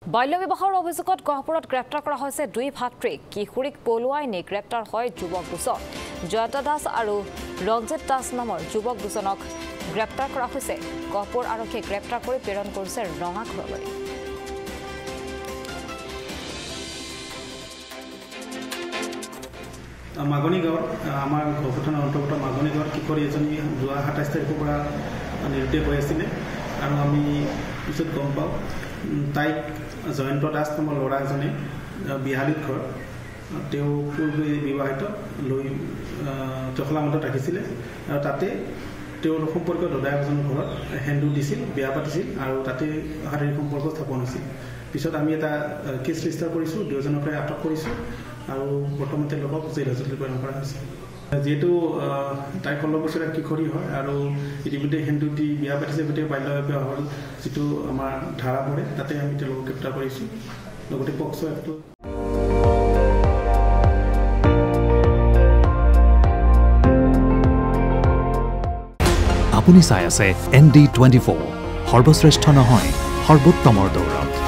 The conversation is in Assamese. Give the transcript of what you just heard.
বাল্যবিবাহৰ অভিযোগত গহপুৰত গ্ৰেপ্তাৰ কৰা হৈছে দুই ভাতৃক কিশোৰীক পলুৱাই নি গ্ৰেপ্তাৰ হয় যুৱক দুজন জয়তা দাস আৰু ৰঞ্জিত দাস নামৰ যুৱক দুজনক গ্ৰেপ্তাৰ কৰা হৈছে গহপুৰ আৰক্ষীয়ে গ্ৰেপ্তাৰ কৰি প্ৰেৰণ কৰিছে ৰঙাঘৰলৈ মাগনিগাঁৱৰ আমাৰ গহপুৰ থানাৰ অন্তৰ্গত মাগনিগাঁৱৰ কিশোৰী এজনী যোৱা 27 তাৰিখৰ পৰা নিৰুদ্দেশ হৈ আছিলে আৰু আমি পিছত গম পাওঁ তাইক জয়ন্ত দাস নামৰ ল'ৰা এজনে বিহালীত ঘৰ তেওঁ পূৰ্বে বিবাহিত লৈ জখলামতত ৰাখিছিলে আৰু তাতে তেওঁৰ সম্পৰ্কীয় দাদা এজনৰ ঘৰত হেন্দু দিছিল বিয়া পাতিছিল আৰু তাতে শাৰীৰিক সম্পৰ্ক স্থাপন হৈছিল পিছত আমি এটা কেছ ৰেজিষ্টাৰ কৰিছোঁ দুজনকে আটক কৰিছোঁ আৰু বৰ্তমান তেওঁলোকক জেল হাজতলৈ প্ৰেৰণ কৰা হৈছে যেহেতু তাই 16 বছৰীয়া কিশোৰী হয় আৰু ইতিমধ্যে হিন্দু দি বিয়া পাতিছে গতিকে বাল্যবিবাহ হ'ল যিটো আমাৰ ধাৰা পৰে তাতে আমি তেওঁলোকক গ্ৰেপ্তাৰ কৰিছোঁ লগতে পক্সো এক্ট আপুনি চাই আছে ND24 সৰ্বশ্ৰেষ্ঠ নহয় সৰ্বোত্তমৰ দৌৰত